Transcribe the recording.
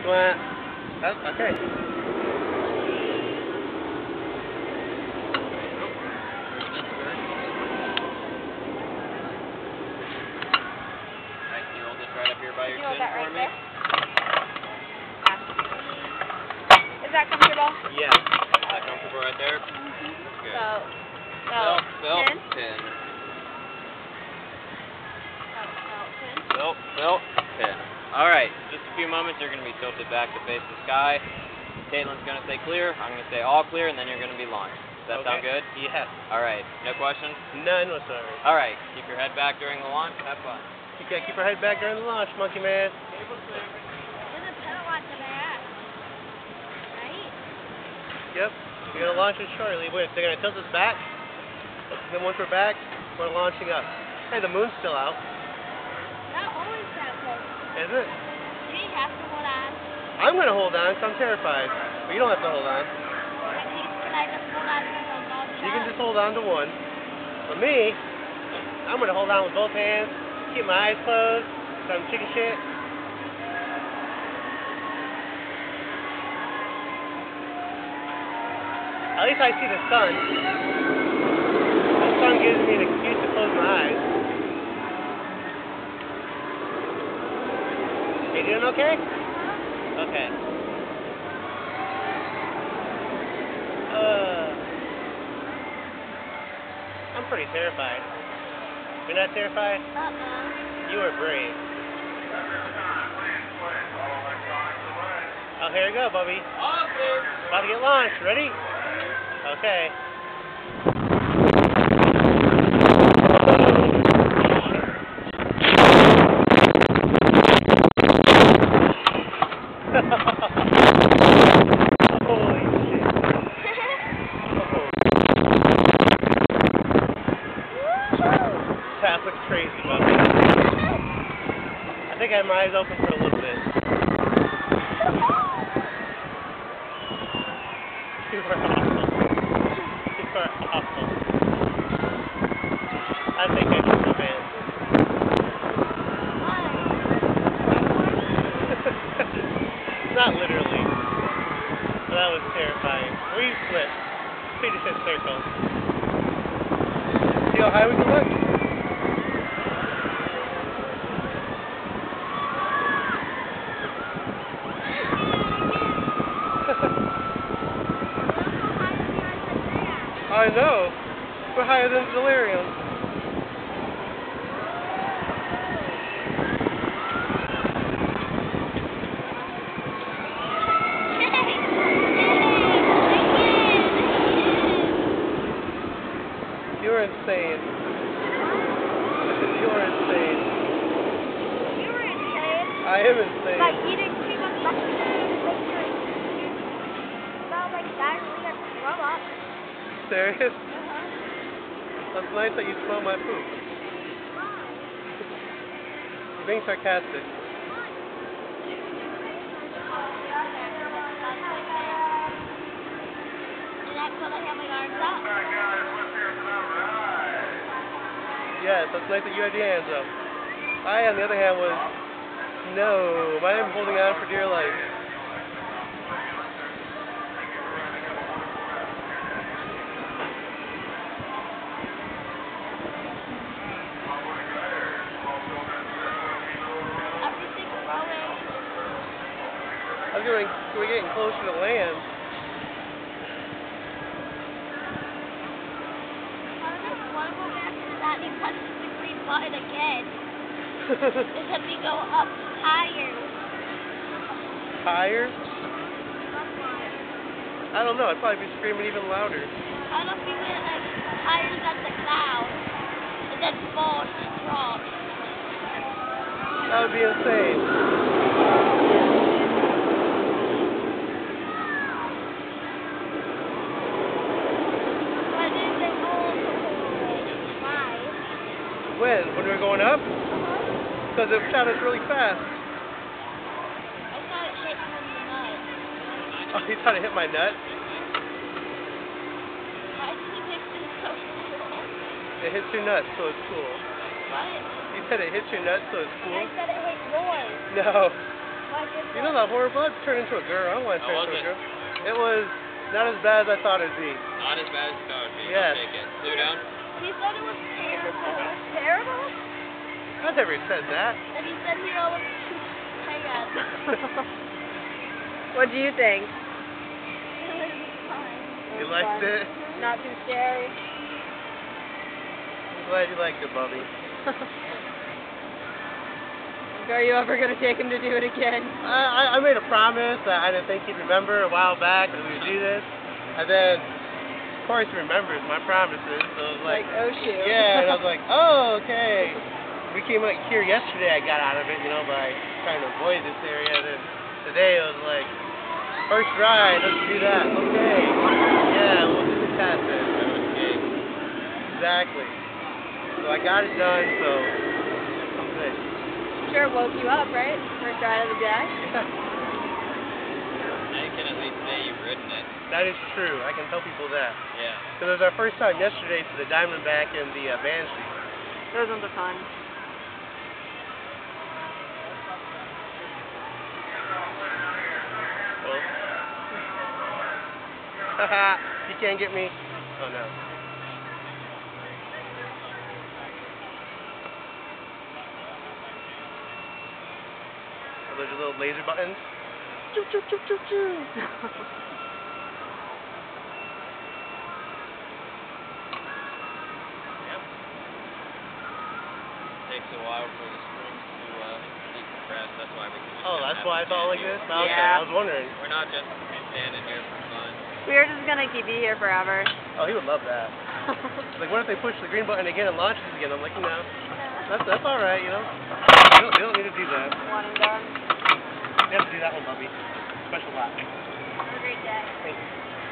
That's okay. Alright, can you roll this right up here by your chin for me? Is that comfortable? Yeah. Is that comfortable right there? Good. Belt, pin. Belt, pin. Alright, just a few moments, you're going to be tilted back to face the sky. Caitlin's going to say clear, I'm going to say all clear, and then you're going to be launched. Does that sound good? Yeah. Alright, no questions? None whatsoever. Alright, keep your head back during the launch, have fun. You gotta keep our head back during the launch, monkey man. There's a pedal on the back. Right? Yep. We're gonna launch it shortly. Wait, they're gonna tilt us back. Then once we're back, we're launching up. Hey, the moon's still out. Not always that way. Is it? You have to hold on. I'm gonna hold on, so I'm terrified. But you don't have to hold on. Can I just hold on to the dog? You can just hold on to one. For me, I'm gonna hold on with both hands, keep my eyes closed, some chicken shit. At least I see the sun. The sun gives me an excuse to close my eyes. You doing okay? Okay. I'm pretty terrified. You're not terrified? You are brave. Oh, here you go, Bubby. About to get launched. Ready? Okay. Holy shit. That looks crazy, Bubby. I think I have my eyes open for a little bit. You are awful. You are awful. I think I should be banned. Not literally. But that was terrifying. We flipped. We just hit circles. See how high we can look? I know. We're higher than Delirium. You're insane. You're insane. You were insane. I am insane. Like eating too much mushrooms. Smell like diarrhea and throw up. Serious? That's nice that you smell my poop. You're being sarcastic. Yes, that's nice that you had your hands up. I, on the other hand, was no. I'm holding on for dear life. We're getting closer to land. I just want to go back to that and touch the green button again. Because we go up higher. Higher? I don't know. I'd probably be screaming even louder. I don't know if we went like higher than the clouds and then fall and drop. That would be insane. When? When we were going up? Because it shot us really fast. I thought it hit from the nut. Oh, you thought it hit my nut? Why did it hit me so cool? It hits your nut, so it's cool. What? You said it hits your nut, so it's cool? I said it hit yours. No. You know that horrible? It turned into a girl. I don't want to turn How into a was girl. It was not as bad as I thought it'd be. Not as bad as you thought it would be. Yes. I'll take it. Clear down. He said it was terrible. Terrible? I never said that. And he said he almost too bad. What do you think? It was fine. You liked it? Not too scary. I'm glad you liked it, Bubby. Are you ever going to take him to do it again? I made a promise that I didn't think he'd remember a while back that we would do this. And then, of course, he remembers my promises. So it was like, oh shoot. yeah, and I was like, oh, okay. We came out here yesterday, I got out of it, by trying to avoid this area. And then today it was like, first ride, let's do that. Okay. Yeah, we'll do the test then. Okay. Exactly. So I got it done, so I'm good. Sure woke you up, right? First ride of the day? Yeah. Now you can at least say you've ridden it. That is true. I can tell people that. Yeah. Because it was our first time yesterday for the Diamondback and the Banshee. Those ones are fun. Well. Haha, you can't get me. Oh no. Are those your little laser buttons? Choo choo choo choo choo. Takes a while for the springs to decompress. That's why we can just Oh, kinda that's have why it it's all like stand this? here. Okay, Yeah. I was wondering. We're not just standing here for fun. We are just going to keep you here forever. Oh, he would love that. Like, what if they push the green button again and launch it again? I'm like, no. That's all right, You don't need to do that. One and done. You have to do that one, Bubby. Special lap. Have a great day. Thank you.